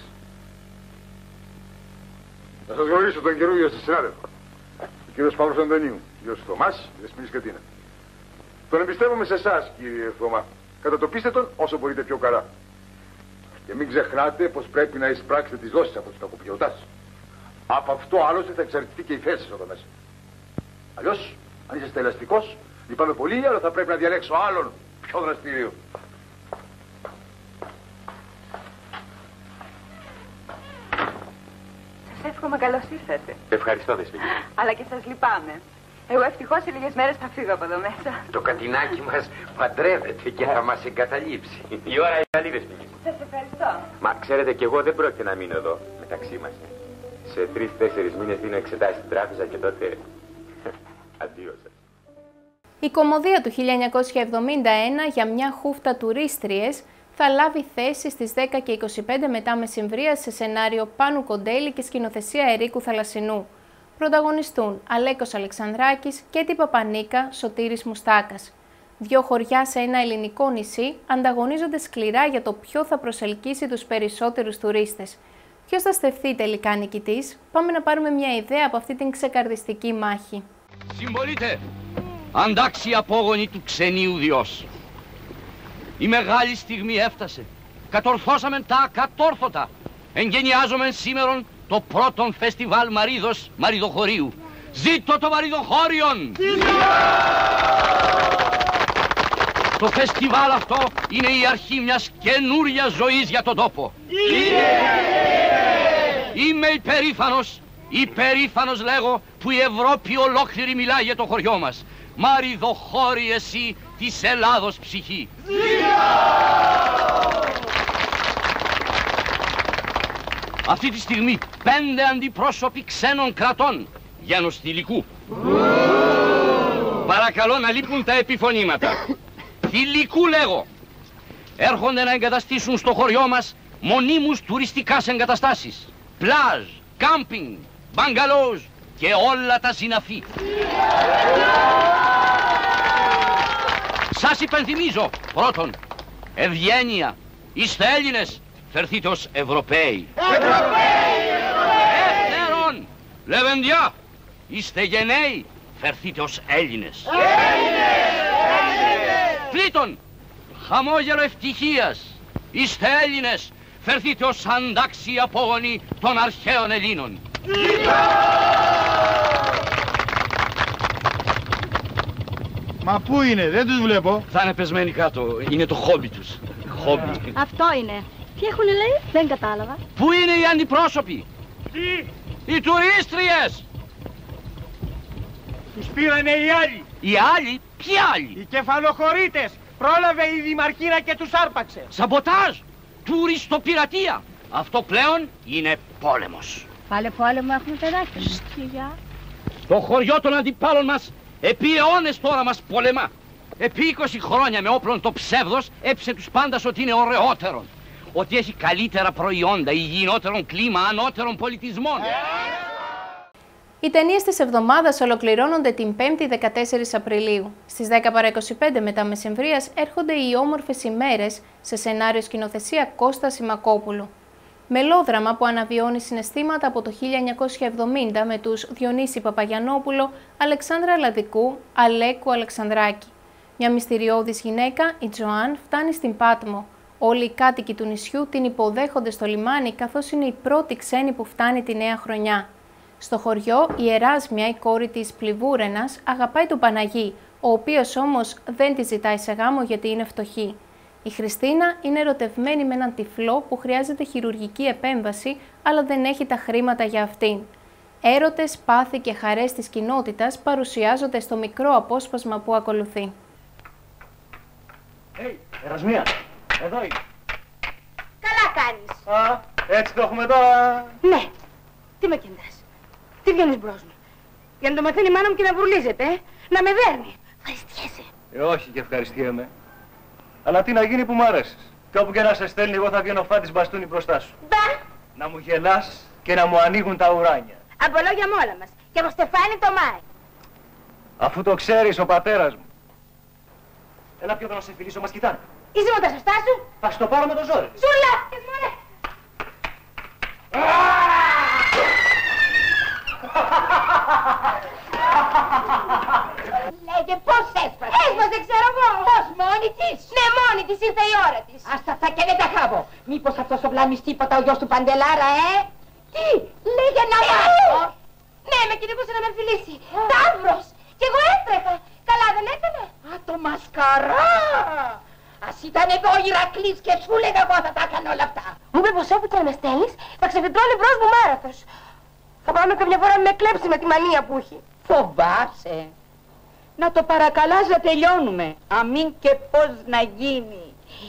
Να σας γνωρίσω τον καινούριο σας συνάδελφο. Ο κύριος Παύλος Αντωνίου, κύριος Θωμάς, Δεσποινής Κατίνα. Τον εμπιστεύομαι σε εσάς, κύριε Θωμά. Κατατοπίστε τον όσο μπορείτε πιο καλά. Και μην ξεχνάτε πως πρέπει να εισπράξετε τις δόσεις από τους κακοποιητάς. Από αυτό άλλωστε θα εξαρτηθεί και η θέση σας εδώ μέσα. Αλλιώς, αν είσαστε ελαστικός, λυπάμαι πολύ, αλλά θα πρέπει να διαλέξω άλλον πιο δραστηριο. Σας εύχομαι καλώς ήρθατε. Ευχαριστώ, Δεσποινή. Αλλά και σας λυπάμαι. Εγώ ευτυχώς σε λίγες μέρες θα φύγω από εδώ μέσα. Το Κατινάκι μας παντρεύεται και θα μας εγκαταλείψει. Η ώρα είναι καλή, Δεσποινή. Σας ευχαριστώ. Μα ξέρετε κι εγώ δεν πρόκειται να μείνω εδώ, μεταξύ μας. Σε 3-4 μήνες δίνω εξετάσεις στην τράπεζα και τότε... Αντίο σας. Η κωμωδία του 1971 για μια χούφτα τουρίστριες θα λάβει θέση στις 10 και 25 μετά μεσημβρία σε σενάριο Πάνου Κοντέλη και σκηνοθεσία Ερίκου Θαλασσινού. Πρωταγωνιστούν Αλέκος Αλεξανδράκης, Κέτη Παπανίκα, Σωτήρης Μουστάκας. Δύο χωριά σε ένα ελληνικό νησί ανταγωνίζονται σκληρά για το ποιο θα προσελκύσει τους περισσότερους τουρίστες. Ποιος θα στεφθεί τελικά νικητής? Πάμε να πάρουμε μια ιδέα από αυτή την ξεκαρδιστική μάχη. Συμπολίτε, αντάξει απόγονοι του ξενίου Διός. Η μεγάλη στιγμή έφτασε. Κατορθώσαμε τα ακατόρθωτα. Εγγενιάζομεν σήμερον το πρώτον φεστιβάλ Μαρίδος Μαριδοχωρίου. Ζήτω το Μαριδοχώριον! Το φεστιβάλ αυτό είναι η αρχή μιας καινούριας ζωής για τον τόπο. Είμαι υπερήφανος λέγω που η Ευρώπη ολόκληρη μιλάει για το χωριό μας. Μαριδοχώρη εσύ της Ελλάδος ψυχή. Αυτή τη στιγμή 5 αντιπρόσωποι ξένων κρατών γένος θηλυκού. Παρακαλώ να λείπουν τα επιφωνήματα. Θηλυκού λέγω. Έρχονται να εγκαταστήσουν στο χωριό μας μονίμους τουριστικάς εγκαταστάσεις. Πλάζ, κάμπινγκ, μπαγκαλόζ και όλα τα συναφή. Σας υπενθυμίζω, πρώτον, ευγένεια, είστε Έλληνες, φερθείτε ως Ευρωπαίοι. Δεύτερον, λεβεντιά, είστε γενναίοι, φερθείτε ως Έλληνες. Τρίτον, χαμόγελο ευτυχίας, είστε Έλληνες, φερθείτε ως αντάξιοι απόγονοι των αρχαίων Ελλήνων. Μα πού είναι, δεν τους βλέπω. Θα είναι πεσμένοι κάτω, είναι το χόμπι τους. Χόμπι. Αυτό είναι. Τι έχουνε λέει, δεν κατάλαβα. Πού είναι οι αντιπρόσωποι? Τι? Οι τουρίστριες. Τους πήρανε οι άλλοι. Οι άλλοι? Ποιοι άλλοι? Οι κεφαλοχωρίτες. Πρόλαβε η Δημαρχίνα και τους άρπαξε. Σαμποτάζ, τουριστοπειρατεία. Αυτό πλέον είναι πόλεμος. Πάλι πόλεμο έχουμε παιδάκια. Σκυλιά. Το χωριό των αντιπάλων μας επί αιώνες τώρα μας πολεμά. Επί 20 χρόνια με όπλον το ψεύδος έψε τους πάντας ότι είναι ωραιότερον. Ότι έχει καλύτερα προϊόντα, υγιεινότερον κλίμα, ανώτερων πολιτισμών. Οι ταινίες της εβδομάδας ολοκληρώνονται την 5η 14 Απριλίου. Στις 10 παρά 25 μετά μεσημβρίας έρχονται οι όμορφες ημέρες σε σενάριο σκηνοθεσία Κώστα Σιμακόπουλου. Μελόδραμα που αναβιώνει συναισθήματα από το 1970 με τους Διονύση Παπαγιαννόπουλο, Αλεξάνδρα Λαδικού, Αλέκου Αλεξανδράκη. Μια μυστηριώδης γυναίκα, η Τζοάν, φτάνει στην Πάτμο. Όλοι οι κάτοικοι του νησιού την υποδέχονται στο λιμάνι καθώς είναι η πρώτη ξένη που φτάνει τη νέα χρονιά. Στο χωριό, η Εράσμια, η κόρη της Πληβούρενας, αγαπάει τον Παναγί, ο οποίος όμως δεν τη ζητάει σε γάμο γιατί είναι φτωχή. Η Χριστίνα είναι ερωτευμένη με έναν τυφλό που χρειάζεται χειρουργική επέμβαση, αλλά δεν έχει τα χρήματα για αυτήν. Έρωτες, πάθη και χαρές της κοινότητας παρουσιάζονται στο μικρό απόσπασμα που ακολουθεί. Ερασμία, εδώ είναι. Καλά κάνεις. Α, έτσι το έχουμε τώρα. Ναι. Τι με κεντάς. Τι βγαίνεις μπρος μου. Για να το μαθαίνει η μάνα μου και να βρουλίζεται, να με δέρνει. Ευχαριστιέσαι. Όχι και ευχαριστιέμαι. Αλλά τι να γίνει που μ' άρεσες. Και όπου και να σε στέλνει, εγώ θα βγαίνω φάτης μπαστούνι μπροστά σου. Μπα! Να μου γελάς και να μου ανοίγουν τα ουράνια. Από λόγια με όλα μας. Και από στεφάνι το Μάη. Αφού το ξέρεις ο πατέρας μου. Έλα πιο εδώ να σε φιλήσω, μας κοιτάνε. Είσαι με τα σωστά σου. Θα στο πάρω με το ζόρι. Ζουλάπκες, μωρέ. Λέγε πώς έσπασε. Έσπασε, ξέρω εγώ. Πώς, μόνη της. Ναι, μόνη της, ήρθε η ώρα της. Άστα αυτά και δεν τα χάβω. Μήπως αυτός ο βλάμις τίποτα ο γιος του Παντελάρα, Τι, λέγε να μάθω. Ναι, με κυνηγούσε να με φιλήσει. Ταύρος. Κι εγώ έτρεχα. Καλά δεν έκανε. Α, το μασκαρά. Ας ήταν εδώ ο Ηρακλής και σου λέγα εγώ θα τα έκανε όλα αυτά. Μου είπε πως όπου και να με στέλνεις θα ξεφυτρώνει μπρος μου μάραθος. Φοβάμαι καμιά φορά με κλέψει με τη μανία που έχει. Φοβάσαι. Να το παρακαλάς να τελειώνουμε. Αμήν και πώς να γίνει.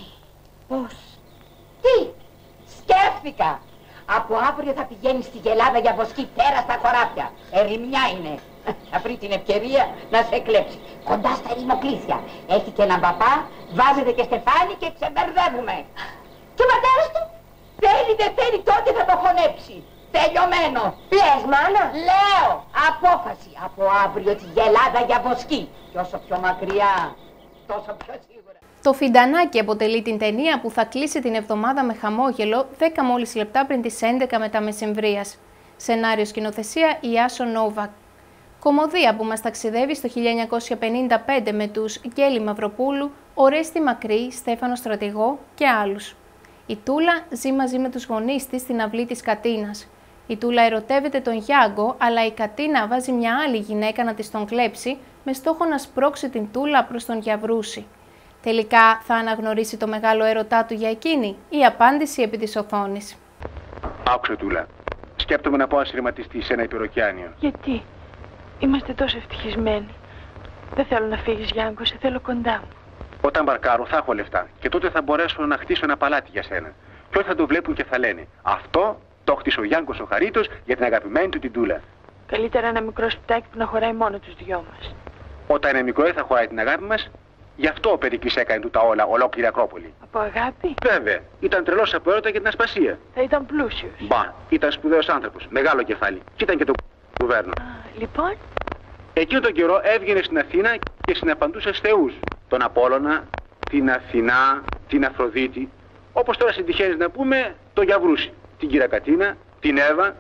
Πώς. Τι. Σκέφτηκα. Από αύριο θα πηγαίνει στη Γελάδα για βοσκή πέρα στα χωράφια. Ερημιά είναι. Θα βρει την ευκαιρία να σε κλέψει. Κοντά στα ερημοκλήσια. Έχει και έναν παπά, βάζετε και στεφάνι και ξεμπερδεύουμε. Και ο πατέρας του θέλει δεν θέλει τότε θα το χωνέψει. Τελειωμένο. Λες μάνα. Λέω. Απόφαση. Από αύριο τη Γελάδα για βοσκή. Και όσο πιο μακριά, τόσο πιο σίγουρα. Το Φιντανάκι αποτελεί την ταινία που θα κλείσει την εβδομάδα με χαμόγελο 10 μόλις λεπτά πριν τις 11 μετά μεσημβρίας. Σενάριο σκηνοθεσία Ιάσο Νόβακ. Κομμωδία που μας ταξιδεύει στο 1955 με τους Γκέλη Μαυροπούλου, Ορέστη Μακρύ, Στέφανο Στρατηγό και άλλους. Η Τούλα ζει μαζί με τους γονείς της στην αυλή της Κατίνας. Η Τούλα ερωτεύεται τον Γιάγκο, αλλά η Κατίνα βάζει μια άλλη γυναίκα να της τον κλέψει με στόχο να σπρώξει την Τούλα προς τον Γιαβρούση. Τελικά θα αναγνωρίσει το μεγάλο έρωτά του για εκείνη? Η απάντηση επί της οθόνης. Άκουσε Τούλα. Σκέπτομαι να πάω ασυρματιστή σε ένα υπεροκειάνιο. Γιατί? Είμαστε τόσο ευτυχισμένοι. Δεν θέλω να φύγεις, Γιάνγκο, σε θέλω κοντά μου. Όταν μπαρκάρω θα έχω λεφτά και τότε θα μπορέσω να χτίσω ένα παλάτι για σένα. Και όλοι θα το βλέπουν και θα λένε αυτό το χτίσε ο Γιάνγκος ο Χαρίτος για την αγαπημένη του την Τούλα. Καλύτερα ένα μικρό σπιτάκι που να χωράει μόνο τους δυο μας. Όταν είναι μικρό δεν θα χωράει την αγάπη μας. Γι' αυτό ο Περικλής έκανε του τα όλα, ολόκληρη Ακρόπολη. Από αγάπη? Βέβαια. Ήταν τρελός από έρωτα για την ασπασία. Θα ήταν πλούσιος. Μπα, ήταν σπουδαίος άνθρωπος. Μεγάλο κεφάλι. Και ήταν και το κουβέρνο. Λοιπόν. Εκείνο τον καιρό έβγαινε στην Αθήνα και συναπαντούσε στους θεούς. Τον Απόλλωνα, την Αθηνά, την Αφροδίτη. Όπως τώρα συντυχαίνεις να πούμε, το Γιαβρούσι, την Κυρακατίνα, την Εύα.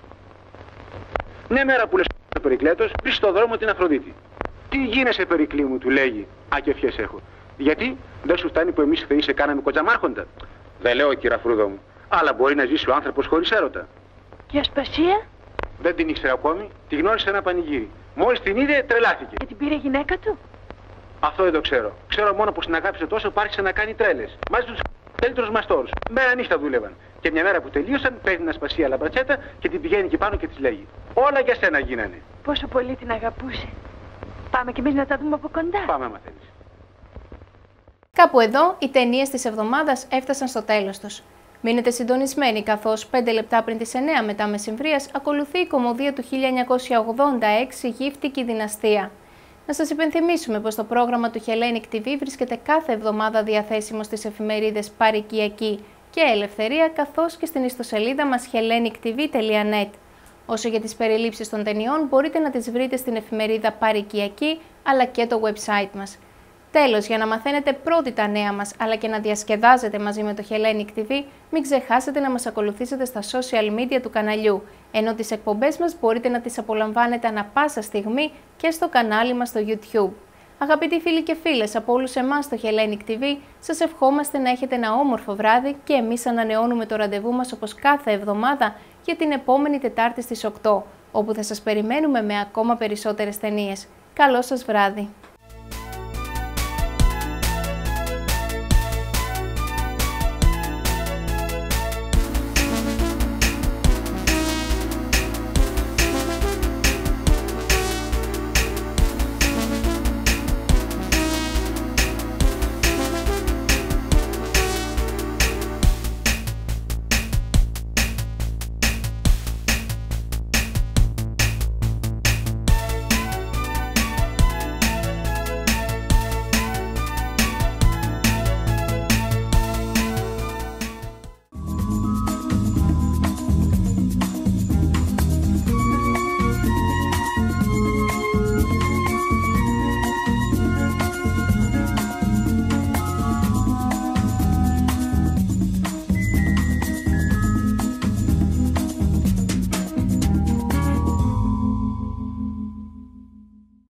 Μια μέρα που λες ο Περικλέτος, βρει στο δρόμο την Αφροδίτη. Τι γίνεσαι, Περικλή μου, του λέγει. Α, και ευχές έχω. Γιατί δεν σου φτάνει που εμείς οι θεοί σε κάναμε κοτζαμάρχοντα? Δεν λέω, κυραφρούδο μου. Αλλά μπορεί να ζήσει ο άνθρωπος χωρίς έρωτα. Και ασπασία? Δεν την ήξερα ακόμη. Τη γνώρισε ένα πανηγύρι. Μόλις την είδε, τρελάθηκε. Και την πήρε γυναίκα του? Αυτό δεν το ξέρω. Ξέρω μόνο πως την αγάπησε τόσο που άρχισε να κάνει τρέλες. Μαζί τους καλύτερους μαστόρους. Μέρα νύχτα δούλευαν. Και μια μέρα που τελείωσαν, παίρνει την ασπασία λαμπρατσέτα και την πηγαίνει εκεί πάνω και της λέγει: όλα για σένα γίνανε. Πόσο πολύ την αγαπούσε. Πάμε κι εμείς να τα δούμε από κοντά. Πάμε, άμα θέλεις. Κάπου εδώ οι ταινίες της εβδομάδας έφτασαν στο τέλος τους. Μείνετε συντονισμένοι καθώς 5 λεπτά πριν τις 9 μετά μεσημβρίας ακολουθεί η κομμωδία του 1986 «Γύφτικη δυναστεία». Να σας υπενθυμίσουμε πως το πρόγραμμα του Hellenic TV βρίσκεται κάθε εβδομάδα διαθέσιμο στις εφημερίδες Παροικιακή και Ελευθερία καθώς και στην ιστοσελίδα μας hellenictv.net. Όσο για τις περιλήψεις των ταινιών μπορείτε να τις βρείτε στην εφημερίδα Παροικιακή αλλά και το website μας. Τέλος, για να μαθαίνετε πρώτοι τα νέα μας αλλά και να διασκεδάζετε μαζί με το Hellenic TV, μην ξεχάσετε να μας ακολουθήσετε στα social media του καναλιού, ενώ τις εκπομπές μας μπορείτε να τις απολαμβάνετε ανα πάσα στιγμή και στο κανάλι μας στο YouTube. Αγαπητοί φίλοι και φίλες από όλους εμάς στο Hellenic TV, σας ευχόμαστε να έχετε ένα όμορφο βράδυ και εμείς ανανεώνουμε το ραντεβού μας όπως κάθε εβδομάδα για την επόμενη Τετάρτη στις 8, όπου θα σας περιμένουμε με ακόμα περισσότερες ταινίες. Καλό σας βράδυ!